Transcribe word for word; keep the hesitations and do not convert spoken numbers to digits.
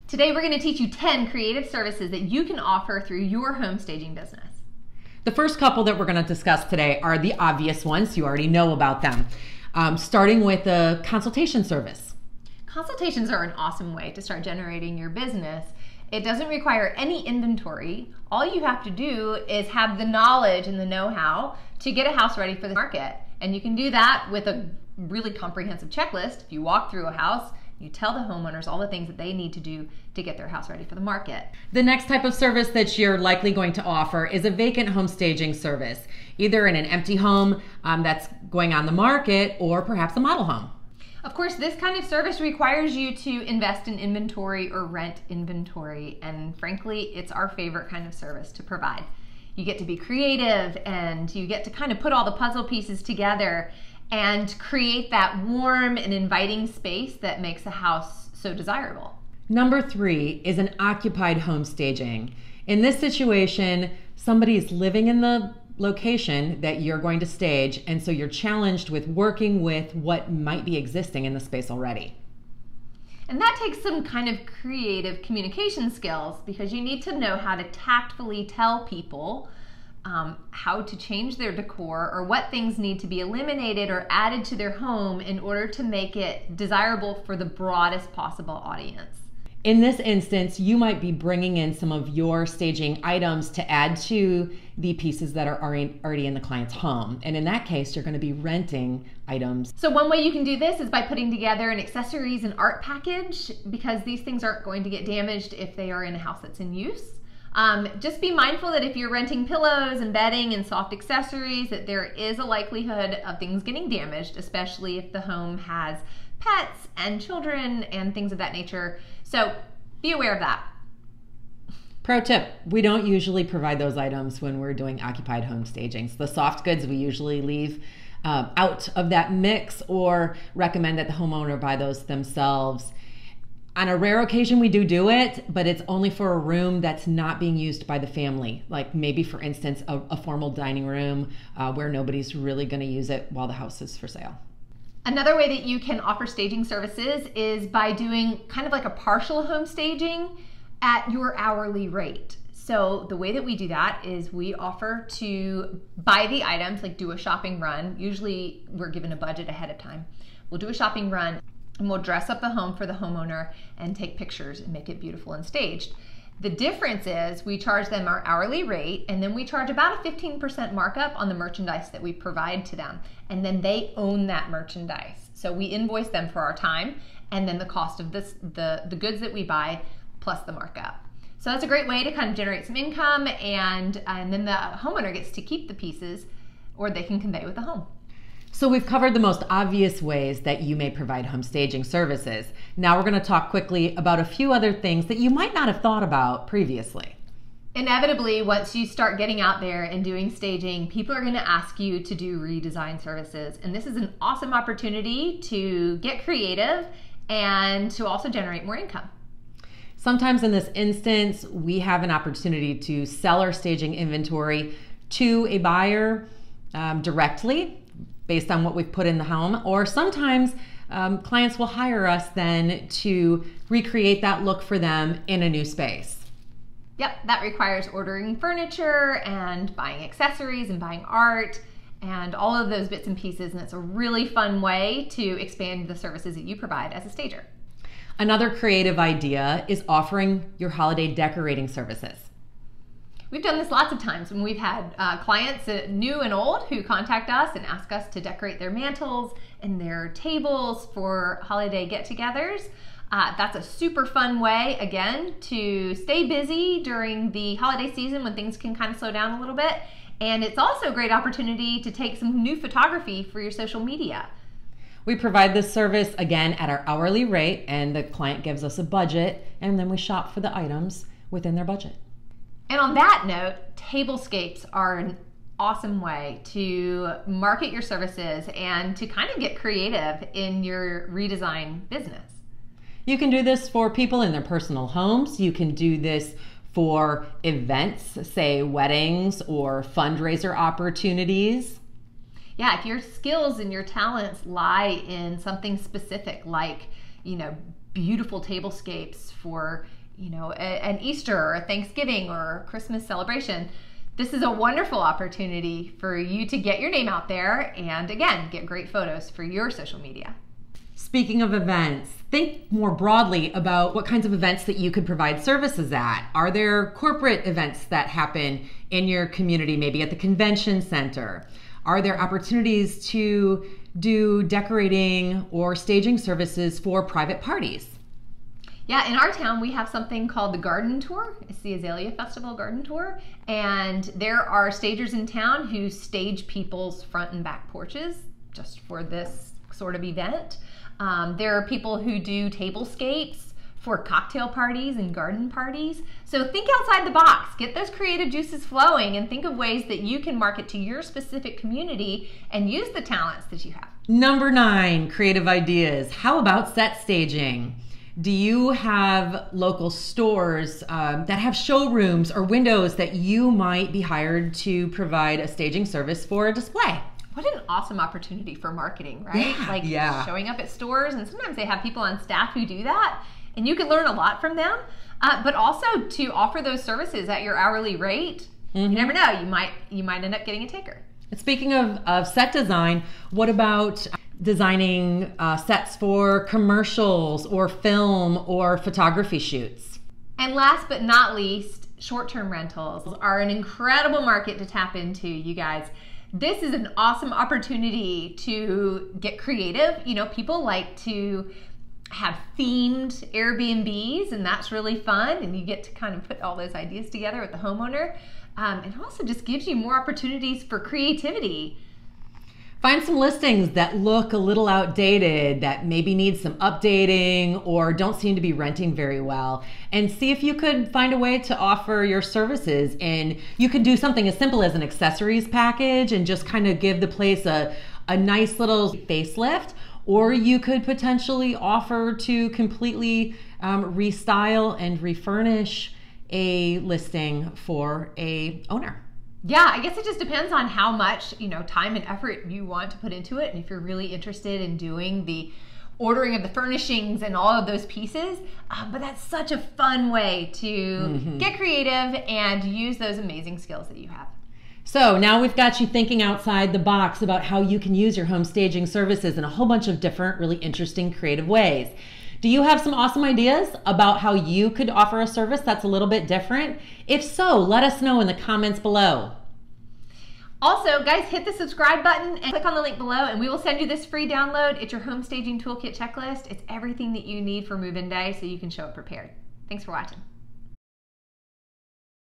Today we're going to teach you ten creative services that you can offer through your home staging business. The first couple that we're going to discuss today are the obvious ones. You already know about them. Um, starting with a consultation service. Consultations are an awesome way to start generating your business. It doesn't require any inventory. All you have to do is have the knowledge and the know-how to get a house ready for the market. And you can do that with a really comprehensive checklist. If you walk through a house, you tell the homeowners all the things that they need to do to get their house ready for the market. The next type of service that you're likely going to offer is a vacant home staging service, either in an empty home um, that's going on the market or perhaps a model home. Of course, this kind of service requires you to invest in inventory or rent inventory, and frankly, it's our favorite kind of service to provide. You get to be creative and you get to kind of put all the puzzle pieces together and create that warm and inviting space that makes a house so desirable. Number three is an occupied home staging. In this situation, somebody is living in the location that you're going to stage, and so you're challenged with working with what might be existing in the space already. And that takes some kind of creative communication skills, because you need to know how to tactfully tell people um, how to change their decor or what things need to be eliminated or added to their home in order to make it desirable for the broadest possible audience. In this instance, you might be bringing in some of your staging items to add to the pieces that are already in the client's home. And in that case, you're going to be renting items. So one way you can do this is by putting together an accessories and art package, because these things aren't going to get damaged if they are in a house that's in use. Um, just be mindful that if you're renting pillows and bedding and soft accessories, that there is a likelihood of things getting damaged, especially if the home has pets and children and things of that nature. So be aware of that. Pro tip, we don't usually provide those items when we're doing occupied home stagings. The soft goods we usually leave uh, out of that mix or recommend that the homeowner buy those themselves. On a rare occasion we do do it, but it's only for a room that's not being used by the family. Like maybe, for instance, a, a formal dining room uh, where nobody's really going to use it while the house is for sale. Another way that you can offer staging services is by doing kind of like a partial home staging at your hourly rate. So the way that we do that is we offer to buy the items, like do a shopping run. Usually we're given a budget ahead of time. We'll do a shopping run and we'll dress up the home for the homeowner and take pictures and make it beautiful and staged. The difference is we charge them our hourly rate, and then we charge about a fifteen percent markup on the merchandise that we provide to them. And then they own that merchandise. So we invoice them for our time and then the cost of this, the, the goods that we buy plus the markup. So that's a great way to kind of generate some income, and, and then the homeowner gets to keep the pieces, or they can convey with the home. So we've covered the most obvious ways that you may provide home staging services. Now we're going to talk quickly about a few other things that you might not have thought about previously. Inevitably, once you start getting out there and doing staging, people are going to ask you to do redesign services. And this is an awesome opportunity to get creative and to also generate more income. Sometimes in this instance, we have an opportunity to sell our staging inventory to a buyer um, directly, based on what we've put in the home, or sometimes um, clients will hire us then to recreate that look for them in a new space. Yep, that requires ordering furniture and buying accessories and buying art and all of those bits and pieces, and it's a really fun way to expand the services that you provide as a stager. Another creative idea is offering your holiday decorating services. We've done this lots of times when we've had uh, clients, uh, new and old, who contact us and ask us to decorate their mantels and their tables for holiday get-togethers. Uh, that's a super fun way, again, to stay busy during the holiday season when things can kind of slow down a little bit. And it's also a great opportunity to take some new photography for your social media. We provide this service, again, at our hourly rate, and the client gives us a budget, and then we shop for the items within their budget. And on that note, tablescapes are an awesome way to market your services and to kind of get creative in your redesign business. You can do this for people in their personal homes. You can do this for events, say weddings or fundraiser opportunities. Yeah, if your skills and your talents lie in something specific, like, you know, beautiful tablescapes for you know, a, an Easter or a Thanksgiving or a Christmas celebration, this is a wonderful opportunity for you to get your name out there and, again, get great photos for your social media. Speaking of events, think more broadly about what kinds of events that you could provide services at. Are there corporate events that happen in your community, maybe at the convention center? Are there opportunities to do decorating or staging services for private parties? Yeah, in our town, we have something called the Garden Tour. It's the Azalea Festival Garden Tour. And there are stagers in town who stage people's front and back porches just for this sort of event. Um, there are people who do tablescapes for cocktail parties and garden parties. So think outside the box, get those creative juices flowing, and think of ways that you can market to your specific community and use the talents that you have. Number nine, creative ideas. How about set staging? Do you have local stores um, that have showrooms or windows that you might be hired to provide a staging service for a display? What an awesome opportunity for marketing, right? Yeah, like yeah. showing up at stores, and sometimes they have people on staff who do that, and you can learn a lot from them. Uh, but also to offer those services at your hourly rate. Mm-hmm. You never know, you might you might end up getting a taker. Speaking of, of set design, what about designing uh, sets for commercials or film or photography shoots? And last but not least, short-term rentals are an incredible market to tap into, you guys. This is an awesome opportunity to get creative. You know, people like to have themed Airbnbs, and that's really fun, and you get to kind of put all those ideas together with the homeowner. Um, and also just gives you more opportunities for creativity. Find some listings that look a little outdated, that maybe need some updating or don't seem to be renting very well, and see if you could find a way to offer your services. And you could do something as simple as an accessories package and just kind of give the place a, a nice little facelift, or you could potentially offer to completely um, restyle and refurnish a listing for a owner. Yeah, I guess it just depends on how much, you know, time and effort you want to put into it, and if you're really interested in doing the ordering of the furnishings and all of those pieces. Um, but that's such a fun way to mm-hmm. get creative and use those amazing skills that you have. So now we've got you thinking outside the box about how you can use your home staging services in a whole bunch of different, really interesting, creative ways. Do you have some awesome ideas about how you could offer a service that's a little bit different? If so, let us know in the comments below. Also, guys, hit the subscribe button and click on the link below, and we will send you this free download. It's your home staging toolkit checklist. It's everything that you need for move-in day so you can show up prepared. Thanks for watching.